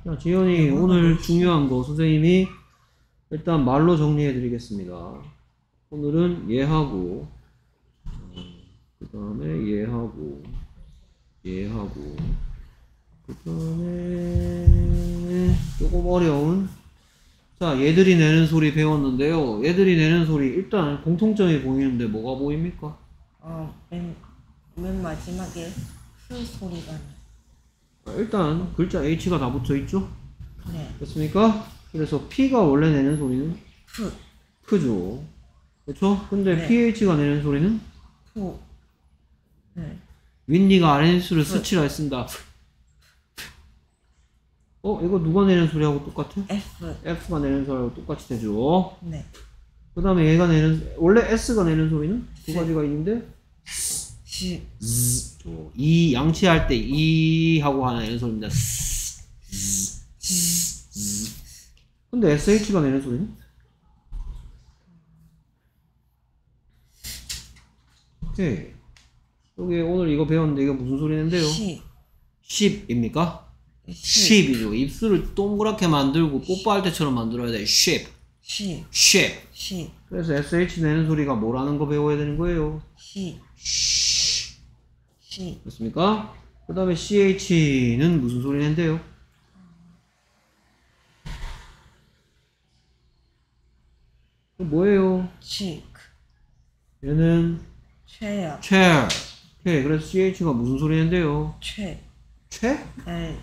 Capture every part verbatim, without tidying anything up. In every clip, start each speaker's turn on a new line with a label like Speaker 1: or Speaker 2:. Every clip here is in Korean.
Speaker 1: 자, 지현이 오늘 중요한 거 선생님이 일단 말로 정리해 드리겠습니다. 오늘은 얘하고 그 다음에 얘하고 얘하고 그 다음에 조금 어려운 자 얘들이 내는 소리 배웠는데요. 얘들이 내는 소리 일단 공통점이 보이는데 뭐가 보입니까?
Speaker 2: 어, 맨, 맨 마지막에 후 소리가 나.
Speaker 1: 일단 글자 H가 다 붙어 있죠?
Speaker 2: 네.
Speaker 1: 됐습니까? 그래서 P가 원래 내는 소리는
Speaker 2: 푸.
Speaker 1: 크죠. 그렇죠? 근데
Speaker 2: 네.
Speaker 1: 피에이치가 내는 소리는
Speaker 2: 푸. 네.
Speaker 1: 윈니가 아랫입술을 스치라 쓴다. 어? 이거 누가 내는 소리하고 똑같아?
Speaker 2: F.
Speaker 1: F가 내는 소리하고 똑같이 되죠.
Speaker 2: 네.
Speaker 1: 그 다음에 얘가 내는 원래 S가 내는 소리는 두
Speaker 2: 시.
Speaker 1: 가지가 있는데
Speaker 2: 시.
Speaker 1: 즈, 이 양치할 때 이 하고 하나 내는 소리입니다. 스, 즈, 스, 즈. 근데 에스에이치가 내는 소리는? 오케이. 여기 오늘 이거 배웠는데 이게 무슨 소리인데요?
Speaker 2: 시.
Speaker 1: 십입니까?
Speaker 2: 시.
Speaker 1: 십이죠. 입술을 동그랗게 만들고 뽀뽀할 때처럼 만들어야 돼. 십.
Speaker 2: 시.
Speaker 1: 십.
Speaker 2: 시.
Speaker 1: 그래서 에스에이치 내는 소리가 뭐라는 거 배워야 되는 거예요?
Speaker 2: 시.
Speaker 1: 시.
Speaker 2: 시.
Speaker 1: 됐습니까? 그 다음에 씨에이치는 무슨 소리 낸대요? 뭐예요?
Speaker 2: 치.
Speaker 1: 얘는
Speaker 2: 최야.
Speaker 1: chair. 오케이. 그래서 씨에이치가 무슨 소리 낸대요?
Speaker 2: 최.
Speaker 1: 최?
Speaker 2: 네.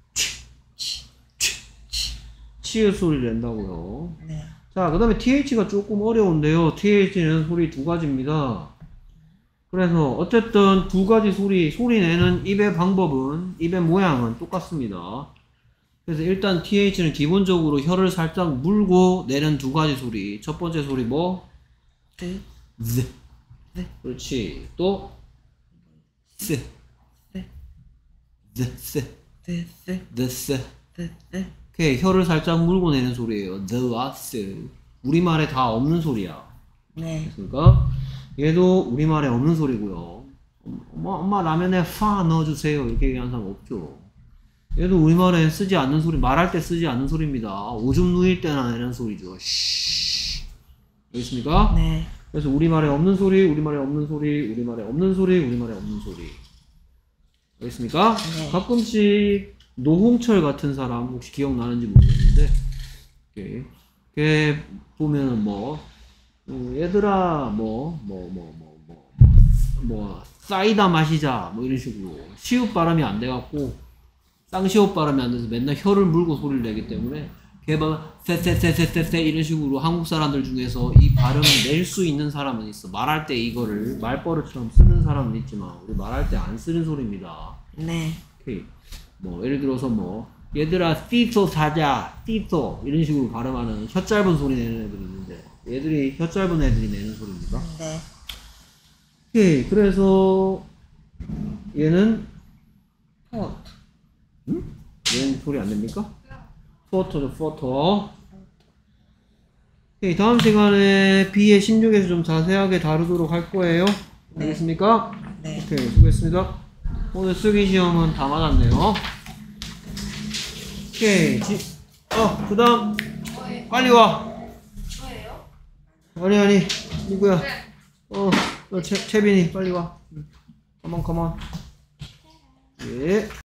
Speaker 1: 치읓 소리를 낸다고요.
Speaker 2: 네.
Speaker 1: 자, 그 다음에 티에이치가 조금 어려운데요. 티에이치는 소리 두 가지입니다. 그래서 어쨌든 두 가지 소리, 소리 내는 입의 방법은, 입의 모양은 똑같습니다. 그래서 일단 티에이치는 기본적으로 혀를 살짝 물고 내는 두 가지 소리. 첫 번째 소리 뭐?
Speaker 2: 드.
Speaker 1: 즈.
Speaker 2: 네.
Speaker 1: 그렇지. 또 스.
Speaker 2: 네.
Speaker 1: 즈, 스.
Speaker 2: 드. 드.
Speaker 1: 드, 스.
Speaker 2: 드. 드.
Speaker 1: 오케이. 혀를 살짝 물고 내는 소리예요. the와 스. 우리말에 다 없는 소리야.
Speaker 2: 네.
Speaker 1: 그러니까 얘도 우리말에 없는 소리고요. 엄마, 엄마 라면에 파 넣어주세요 이렇게 얘기하는 사람 없죠. 얘도 우리말에 쓰지 않는 소리, 말할 때 쓰지 않는 소리입니다. 오줌 누일 때나 내는 소리죠. 쉬. 여기 있습니까?
Speaker 2: 네.
Speaker 1: 그래서 우리말에 없는 소리, 우리말에 없는 소리, 우리말에 없는 소리, 우리말에 없는 소리. 여기 있습니까?
Speaker 2: 네.
Speaker 1: 가끔씩 노홍철 같은 사람 혹시 기억나는지 모르겠는데 이렇게, 이렇게 보면은 뭐 어, 얘들아 뭐 뭐 뭐 뭐 뭐 뭐 사이다 마시자 뭐 이런 식으로 시옷 발음이 안 돼갖고 쌍시옷 발음이 안 돼서 맨날 혀를 물고 소리를 내기 때문에 걔가 세세세세세세 이런 식으로 한국 사람들 중에서 이 발음을 낼 수 있는 사람은 있어. 말할 때 이거를 말버릇처럼 쓰는 사람은 있지만 우리 말할 때 안 쓰는 소리입니다.
Speaker 2: 네.
Speaker 1: 오케이. 뭐 예를 들어서 뭐 얘들아 띠소 사자 띠소 이런 식으로 발음하는 혀 짧은 소리 내는 애들이 있는데 얘들이 혀 짧은 애들이 내는 소리입니다.
Speaker 2: 네.
Speaker 1: 오케이. 그래서 얘는
Speaker 2: 포트.
Speaker 1: 응? 얘는 소리 안 냅니까? 포토죠 포토. 오케이. 다음 시간에 B의 신중에서 좀 자세하게 다루도록 할 거예요.
Speaker 2: 네.
Speaker 1: 알겠습니까?
Speaker 2: 네.
Speaker 1: 오케이. 수고했습니다. 오늘 쓰기 시험은 다 맞았네요. 오케이. 지, 어, 그 다음. 빨리 와.
Speaker 3: 저예요?
Speaker 1: 아니, 아니. 누구야? 어, 너 채, 채빈이, 빨리 와. 컴온, 컴온. 예.